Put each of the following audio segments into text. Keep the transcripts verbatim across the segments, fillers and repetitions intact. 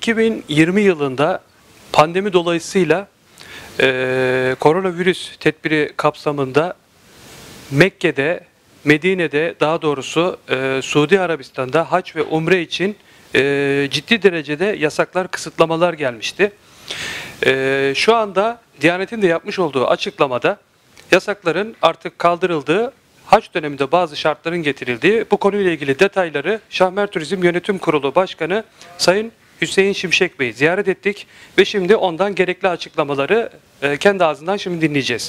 iki bin yirmi yılında pandemi dolayısıyla e, koronavirüs tedbiri kapsamında Mekke'de, Medine'de daha doğrusu e, Suudi Arabistan'da hac ve umre için e, ciddi derecede yasaklar, kısıtlamalar gelmişti. E, şu anda Diyanet'in de yapmış olduğu açıklamada yasakların artık kaldırıldığı, hac döneminde bazı şartların getirildiği, bu konuyla ilgili detayları Şahmer Turizm Yönetim Kurulu Başkanı Sayın Hüseyin Şimşek Bey'i ziyaret ettik ve şimdi ondan gerekli açıklamaları e, kendi ağzından şimdi dinleyeceğiz.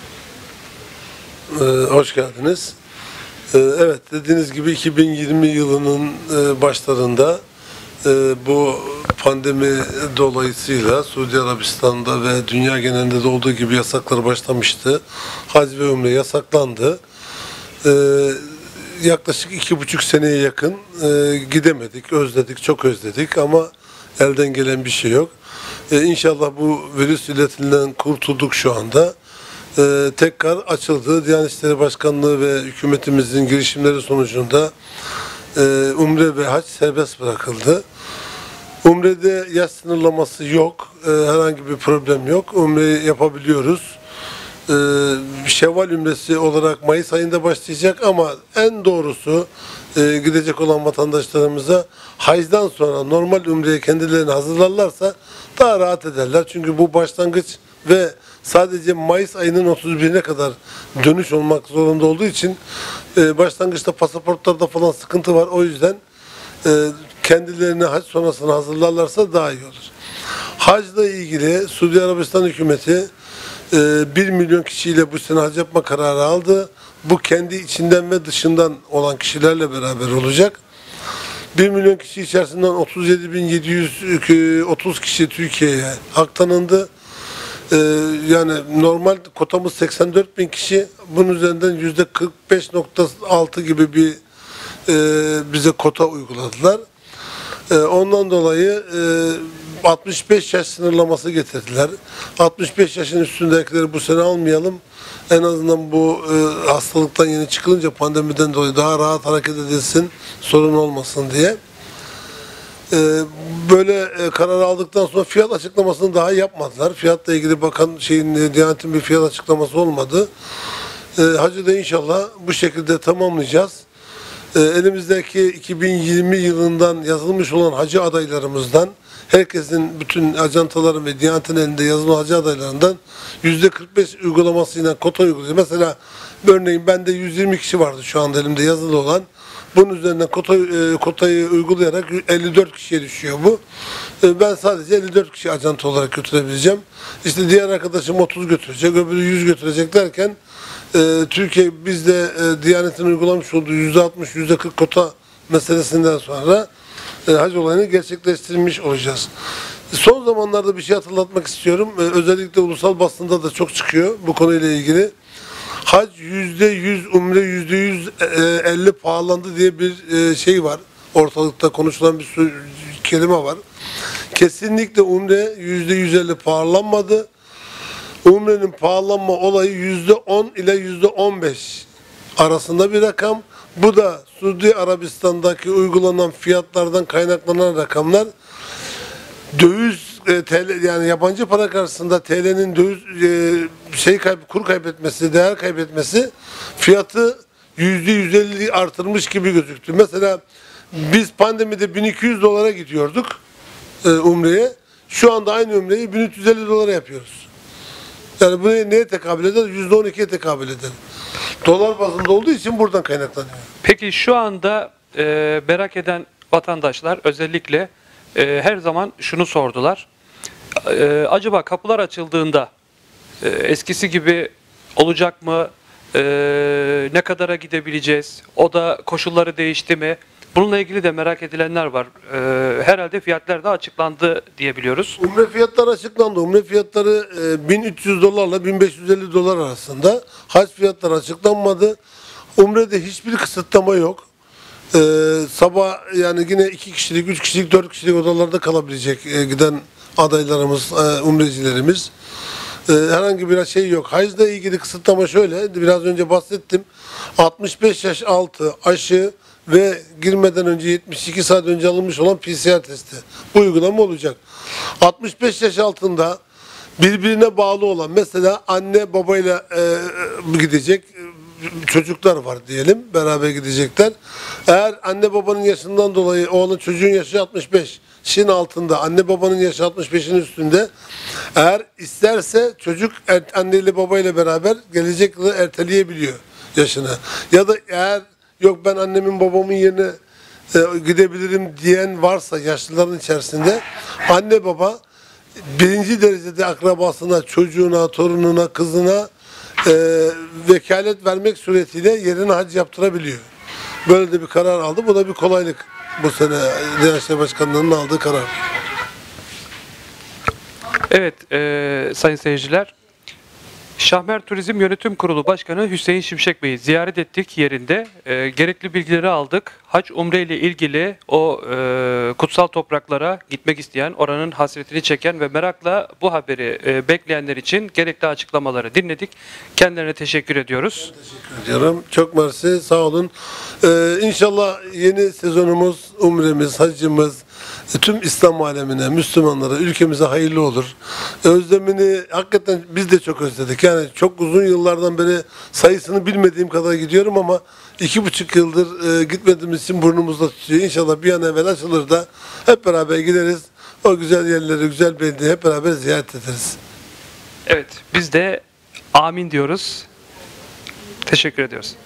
Ee, hoş geldiniz. Ee, evet, dediğiniz gibi iki bin yirmi yılının e, başlarında e, bu pandemi dolayısıyla Suudi Arabistan'da ve dünya genelinde de olduğu gibi yasaklar başlamıştı. Hac ve umre yasaklandı. Ee, yaklaşık iki buçuk seneye yakın e, gidemedik, özledik, çok özledik ama elden gelen bir şey yok. Ee, İnşallah bu virüs illetinden kurtulduk şu anda. Ee, tekrar açıldı. Diyanet İşleri Başkanlığı ve hükümetimizin girişimleri sonucunda e, umre ve hac serbest bırakıldı. Umre'de yaş sınırlaması yok. E, herhangi bir problem yok. Umre'yi yapabiliyoruz. E, Şevval Ümresi olarak Mayıs ayında başlayacak ama en doğrusu e, gidecek olan vatandaşlarımıza hacdan sonra normal umreye kendilerini hazırlarlarsa daha rahat ederler. Çünkü bu başlangıç ve sadece Mayıs ayının otuz birine kadar dönüş olmak zorunda olduğu için e, başlangıçta pasaportlarda falan sıkıntı var. O yüzden e, kendilerini hac sonrasına hazırlarlarsa daha iyi olur. Hacla ilgili Suudi Arabistan hükümeti e, bir milyon kişiyle bu sene hac yapma kararı aldı. Bu kendi içinden ve dışından olan kişilerle beraber olacak. bir milyon kişi içerisinden otuz yedi bin yedi yüz otuz kişi Türkiye'ye hak tanındı. Ee, yani normal kotamız seksen dört bin kişi. Bunun üzerinden yüzde kırk beş nokta altı gibi bir e, bize kota uyguladılar. E, ondan dolayı e, altmış beş yaş sınırlaması getirdiler. altmış beş yaşın üstündekileri bu sene almayalım. En azından bu e, hastalıktan yeni çıkılınca pandemiden dolayı daha rahat hareket edilsin, sorun olmasın diye. Böyle karar aldıktan sonra fiyat açıklamasını daha yapmadılar. Fiyatla ilgili bakan şeyin Diyanet'in bir fiyat açıklaması olmadı. Hacı da inşallah bu şekilde tamamlayacağız. Elimizdeki iki bin yirmi yılından yazılmış olan hacı adaylarımızdan herkesin, bütün ajantaların ve Diyanet'in elinde yazılı hacı adaylarından yüzde kırk beş uygulamasıyla kota uyguluyor. Mesela örneğin bende yüz yirmi kişi vardı şu anda elimde yazılı olan. Bunun üzerinden kota, e, kotayı uygulayarak elli dört kişiye düşüyor bu. E, ben sadece elli dört kişi ajanta olarak götürebileceğim. İşte diğer arkadaşım otuz götürecek, öbürü yüz götürecek derken e, Türkiye bizde e, Diyanet'in uygulamış olduğu yüzde altmış yüzde kırk kota meselesinden sonra e, hac olayını gerçekleştirmiş olacağız. Son zamanlarda bir şey hatırlatmak istiyorum. E, özellikle ulusal basında da çok çıkıyor bu konuyla ilgili. Hac yüzde yüz, umre yüzde yüz elli pahalandı diye bir şey var. Ortalıkta konuşulan bir kelime var. Kesinlikle umre yüzde yüz elli pahalanmadı. Umrenin pahalanma olayı yüzde on ile yüzde on beş arasında bir rakam. Bu da Suudi Arabistan'daki uygulanan fiyatlardan kaynaklanan rakamlar. Döviz E, T L, yani yabancı para karşısında T L'nin döviz e, şey kayb kur kaybetmesi, değer kaybetmesi fiyatı yüzde yüz elli artırmış gibi gözüktü. Mesela biz pandemide bin iki yüz dolara gidiyorduk e, umreye. Şu anda aynı umreyi bin üç yüz elli dolara yapıyoruz. Yani bu neye tekabül eder? yüzde on ikiye tekabül eder. Dolar bazında olduğu için buradan kaynaklanıyor. Peki şu anda e, merak eden vatandaşlar özellikle e, her zaman şunu sordular. Ee, acaba kapılar açıldığında e, eskisi gibi olacak mı? E, ne kadara gidebileceğiz? O da koşulları değişti mi? Bununla ilgili de merak edilenler var. E, herhalde fiyatlar da açıklandı diyebiliyoruz. Umre fiyatları açıklandı. Umre fiyatları e, bin üç yüz dolarla bin beş yüz elli dolar arasında. Hac fiyatları açıklanmadı. Umre'de hiçbir kısıtlama yok. E, sabah yani yine iki kişilik, üç kişilik, dört kişilik odalarda kalabilecek e, giden adaylarımız, umrecilerimiz. Herhangi bir şey yok. Hacla ilgili kısıtlama şöyle, biraz önce bahsettim. altmış beş yaş altı aşı ve girmeden önce yetmiş iki saat önce alınmış olan P C R testi. Bu uygulama olacak. altmış beş yaş altında birbirine bağlı olan, mesela anne babayla e, gidecek çocuklar var diyelim, beraber gidecekler. Eğer anne babanın yaşından dolayı oğlun, çocuğun yaşı altmış beşin altında, anne babanın yaşı altmış beşin üstünde, eğer isterse çocuk anneyle babayla beraber gelecek yılı erteleyebiliyor yaşını. Ya da eğer yok ben annemin babamın yerine e, gidebilirim diyen varsa yaşlıların içerisinde, anne baba birinci derecede akrabasına, çocuğuna, torununa, kızına e, vekalet vermek suretiyle yerine hac yaptırabiliyor. Böyle de bir karar aldı. Bu da bir kolaylık. Bu sene Diyanet İşleri Başkanlığı'nın aldığı karar. Evet e, sayın seyirciler, Şahmer Turizm Yönetim Kurulu Başkanı Hüseyin Şimşek Bey'i ziyaret ettik yerinde. E, gerekli bilgileri aldık. Hac Umre ile ilgili o e, kutsal topraklara gitmek isteyen, oranın hasretini çeken ve merakla bu haberi e, bekleyenler için gerekli açıklamaları dinledik. Kendilerine teşekkür ediyoruz. Teşekkür ediyorum. Çok mersi. Sağ olun. Ee, İnşallah yeni sezonumuz, umremiz, hacımız tüm İslam alemine, Müslümanlara, ülkemize hayırlı olur. Özlemini hakikaten biz de çok özledik. Yani çok uzun yıllardan beri sayısını bilmediğim kadar gidiyorum ama iki buçuk yıldır e, gitmediğimiz için burnumuzda tutuyor. İnşallah bir an evvel açılır da hep beraber gideriz. O güzel yerleri, güzel beldeyi hep beraber ziyaret ederiz. Evet, biz de amin diyoruz. Teşekkür ediyoruz.